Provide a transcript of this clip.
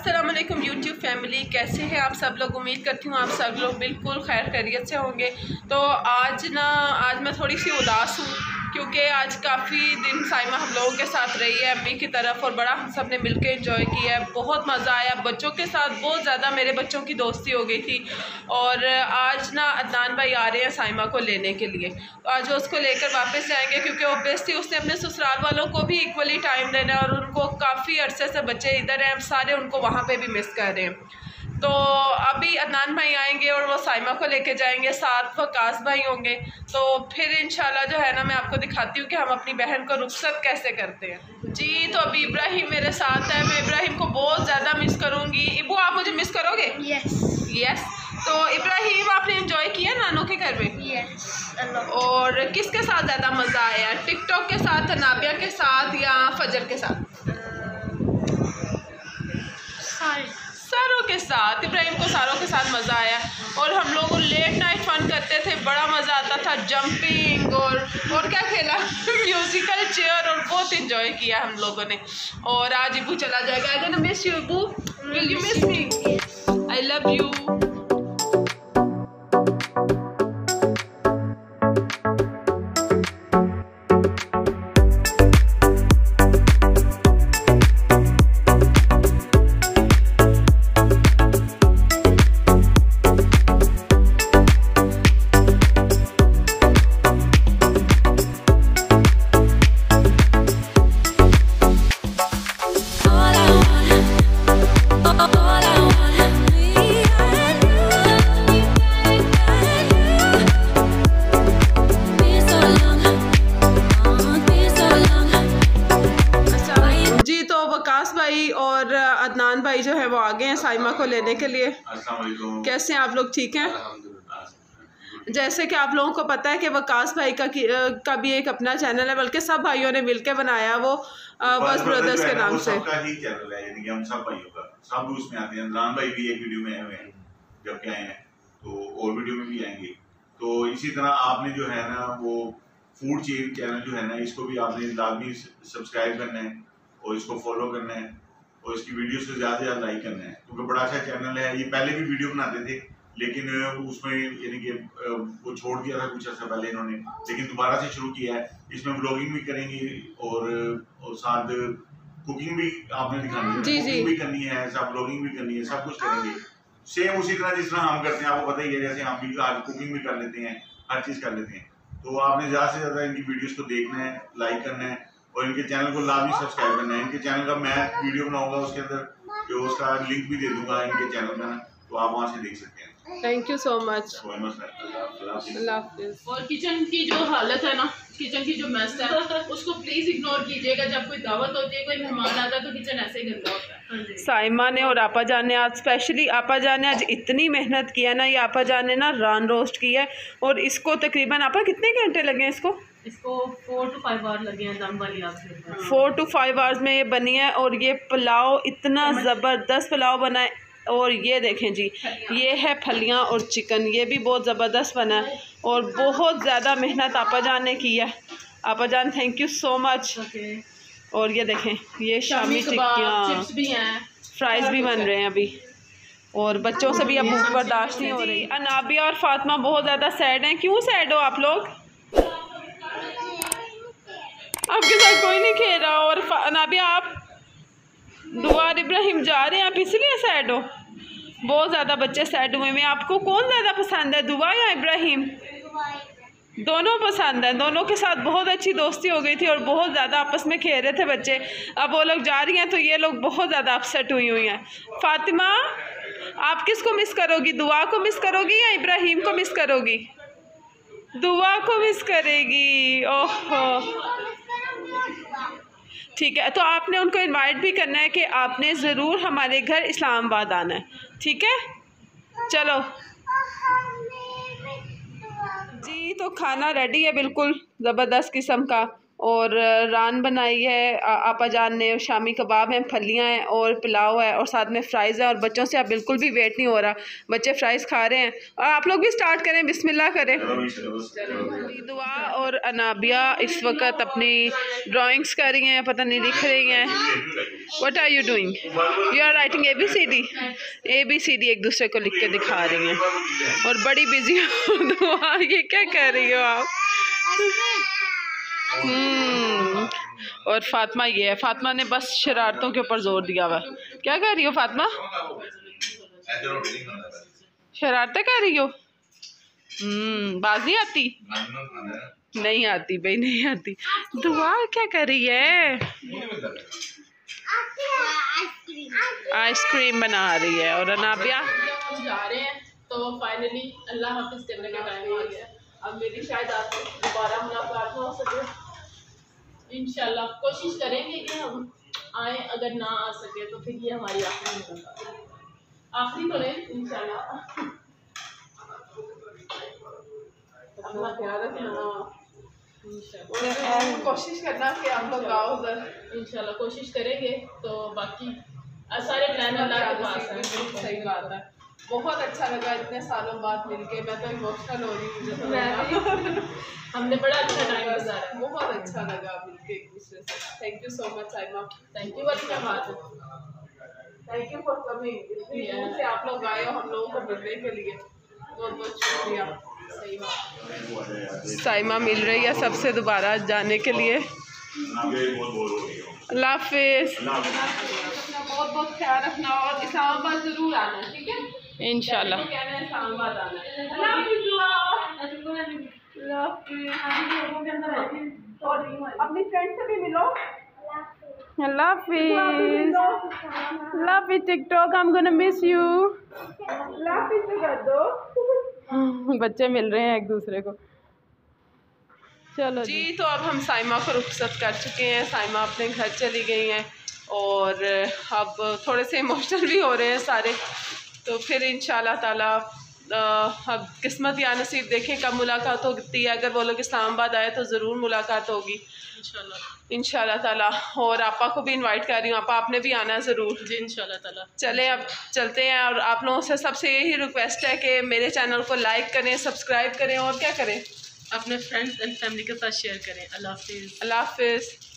अस्सलाम वालेकुम YouTube family, कैसे हैं आप सब लोग। उम्मीद करती हूँ आप सब लोग बिल्कुल खैर खैरियत से होंगे। तो आज मैं थोड़ी सी उदास हूँ क्योंकि आज काफ़ी दिन साइमा हम लोगों के साथ रही है अम्मी की तरफ और बड़ा हम सब ने मिल के इन्जॉय किया है। बहुत मज़ा आया, बच्चों के साथ बहुत ज़्यादा मेरे बच्चों की दोस्ती हो गई थी। और आज अदनान भाई आ रहे हैं साइमा को लेने के लिए। तो आज वो उसको लेकर वापस जाएंगे क्योंकि ऑब्वियसली उसने अपने ससुराल वालों को भी इक्वली टाइम देना है और उनको काफ़ी अरसे से बच्चे इधर हैं, सारे उनको वहाँ पे भी मिस कर रहे हैं। तो अभी अदनान भाई आएंगे और वो साइमा को लेके जाएंगे, साथ वकास भाई होंगे। तो फिर इंशाल्लाह जो है ना मैं आपको दिखाती हूँ कि हम अपनी बहन को रुखसत कैसे करते हैं। जी तो अभी इब्राहिम मेरे साथ है, मैं इब्राहिम को बहुत ज़्यादा मिस करूँगी। इबू आप मुझे मिस करोगे? यस। तो इब्राहिम आपने एंजॉय किया नानों के घर में? यस। और किसके साथ ज़्यादा मज़ा आया, टिकटॉक के साथ, नाबिया के साथ या फजर के साथ? सारों के साथ। इब्राहिम को सारों के साथ मज़ा आया और हम लोग लेट नाइट फन करते थे, बड़ा मज़ा आता था। जंपिंग और क्या खेला म्यूजिकल चेयर, और बहुत इंजॉय किया हम लोगों ने। और आज इबू चला जाएगा। I gonna miss you Ibu, will you miss me? I love you. Waqas भाई और अदनान भाई जो है वो आ गए हैं साइमा को लेने के लिए। कैसे हैं आप लोग, ठीक हैं? जैसे कि आप लोगों को पता है कि वकास भाई का भी एक अपना चैनल है, बल्कि सब भाइयों ने मिलकर बनाया वो बस ब्रदर्स के नाम से। सबका ही चैनल है, यानी कि हम सब भाइयों का, सब उसमें आते हैं। अदनान भाई भी एक वीडियो में आए हुए हैं, जब के आए हैं तो और वीडियो में भी आएंगे। तो इसी तरह आपने जो है ना वो फूड चेन चैनल जो है ना, इसको भी आपने लाजमी सब्सक्राइब करना है और इसको फॉलो करना है और इसकी वीडियोस को ज़्यादा से ज़्यादा लाइक करना है, क्योंकि बड़ा अच्छा चैनल है। ये पहले भी वीडियो बनाते थे लेकिन उसमें यानी कि वो छोड़ दिया था कुछ अर्सा पहले इन्होंने, लेकिन दोबारा से शुरू किया है। इसमें ब्लॉगिंग भी करेंगे और साथ कुकिंग भी आपने दिखानी है, कुकिंग भी करनी है, सब ब्लॉगिंग भी करनी है, सब कुछ करेंगे सेम उसी तरह जिस तरह हम करते हैं। आपको पता ही है, जैसे हम भी आज कुकिंग भी कर लेते हैं, हर चीज़ कर लेते हैं। तो आपने ज़्यादा से ज़्यादा इनकी वीडियोज़ को देखना है, लाइक करना है और इनके चैनल को लाजमी सब्सक्राइब करना है। इनके चैनल का मैं वीडियो बनाऊंगा, उसके अंदर जो उसका लिंक भी दे दूंगा इनके चैनल का, तो आप वहाँ से देख सकते हैं। Thank you so much. और किचन की जो हालत है ना, किचन की जो मेस है उसको प्लीज इग्नोर कीजिएगा। जब कोई दावत होती है, कोई मेहमान आता है तो किचन ऐसे ही गंदा होता है। साइमा ने और आपा जान ने आज स्पेशली आपा जान ने आज इतनी मेहनत किया ना, ये आपा जान ने ना रान रोस्ट किया है और इसको तकरीबन आपा कितने घंटे लगे हैं इसको? 4 to 5 आवर लगे हैं दम वाली आग से। 4 to 5 आवर्स में ये बनी है। और ये पुलाव इतना ज़बरदस्त पुलाव बना है। और ये देखें जी, ये है फलियां और चिकन, ये भी बहुत ज़बरदस्त बना है और बहुत ज़्यादा मेहनत आपा जान ने की है। आपा जान थैंक यू सो मच। और ये देखें, ये शामी टिक्कियाँ, चिप्स भी हैं, फ्राइज भी बन रहे हैं अभी। और बच्चों से भी अब भूख बर्दाश्त नहीं हो रही। अनाबिया और फातिमा बहुत ज़्यादा सैड हैं। क्यों सैड हो आप लोग? आपके साथ कोई नहीं खेल रहा। और अनाबिया आप दुआ इब्राहिम जा रहे हैं, आप इसलिए सैड हो? बहुत ज़्यादा बच्चे सैड हुए हैं। आपको कौन ज़्यादा पसंद है, दुआ या इब्राहिम? दोनों पसंद है। दोनों के साथ बहुत अच्छी दोस्ती हो गई थी और बहुत ज़्यादा आपस में खेल रहे थे बच्चे। अब वो लोग जा रही हैं तो ये लोग बहुत ज़्यादा अपसेट हुई हैं। फातिमा आप किसको मिस करोगी, दुआ को मिस करोगी या इब्राहिम को मिस करोगी? दुआ को मिस करेगी। ओहो ठीक है, तो आपने उनको इनवाइट भी करना है कि आपने ज़रूर हमारे घर इस्लामाबाद आना है, ठीक है? चलो जी, तो खाना रेडी है बिल्कुल ज़बरदस्त किस्म का। और रान बनाई है आपा जान ने, शामी कबाब हैं, फलियाँ हैं और पुलाव है और साथ में फ़्राइज़ है। और बच्चों से अब बिल्कुल भी वेट नहीं हो रहा, बच्चे फ़्राइज़ खा रहे हैं और आप लोग भी स्टार्ट करें, बिस्मिल्लाह करें। दुआ और अनाबिया इस वक्त अपनी ड्राइंग्स कर रही हैं, पता नहीं लिख रही हैं। What are you doing? You are writing ABCD एक दूसरे को लिख के दिखा रही हैं और बड़ी बिजी हो। दुआ ये क्या कर रही हो आप? और फातिमा ये है, फातिमा ने बस शरारतों के ऊपर जोर दिया हुआ। क्या कर रही हो फातिमा? शरारतें कर रही हो? बाज नहीं आती? नहीं आती भाई, नहीं आती। दुआ क्या कर रही है? आइसक्रीम बना रही है। और अनाबिया हम जा रहे हैं तो फाइनली अल्लाह हाफिज़ करने का टाइम आ गया। अब मेरी शायद आपसे दोबारा मुलाकात हो सके इंशाल्लाह। कोशिश करेंगे कि हम आए, अगर ना आ सके तो फिर ये हमारी आखिरी मुलाकात, आखिरी तो नहीं इंशाल्लाह। अपना ख्याल रखना, कोशिश करना कि आप लोग आओ उधर। इंशाल्लाह कोशिश करेंगे। तो बाकी सारे प्लान अल्लाह के पास है। सही बात है, बहुत अच्छा लगा इतने सालों बाद मिलके। मैं तो इमोशनल हो रही हूँ। हमने बड़ा अच्छा टाइम गुजारा, बहुत अच्छा लगा मिलके एक दूसरे से। Thank you so much Saima. Thank you. अच्छा बात है, थैंक यू फॉर कमिंग। इतनी दूर से आप लोग आए हो हम लोगों को मिलने के लिए, बहुत बहुत शुक्रिया। सही बात, साइमा मिल रही है सबसे दोबारा जाने के लिए। अल्लाह हाफिज़, अपना बहुत बहुत ख्याल रखना और इस्लामाबाद ज़रूर आना, ठीक है इंशाल्लाह। इस्लामाबाद आना। अपनी फ्रेंड से भी मिलो। अल्लाह हाफिज़, अल्लाह हाफिज़। TikTok I am gonna miss you. अल्लाह हाफिज़ तो कर दो। बच्चे मिल रहे हैं एक दूसरे को। चलो जी, तो अब हम साइमा को रुखसत कर चुके हैं। साइमा अपने घर चली गई हैं और अब थोड़े से इमोशनल भी हो रहे हैं सारे। तो फिर इंशाल्लाह ताला अब किस्मत या नसीब देखें कब मुलाकात होती है। अगर वो लोग इस्लामाबाद आए तो ज़रूर मुलाकात होगी इंशाल्लाह ताला। और आपा को भी इनवाइट कर रही हूँ, आपा आपने भी आना है ज़रूर जी इंशाल्लाह ताला। चलें अब चलते हैं। और आप लोगों से सबसे यही रिक्वेस्ट है कि मेरे चैनल को लाइक करें, सब्सक्राइब करें और क्या करें, अपने फ्रेंड्स एंड फैमिली के साथ शेयर करें। अल्लाह हाफिज़। अल्लाह हाफिज़।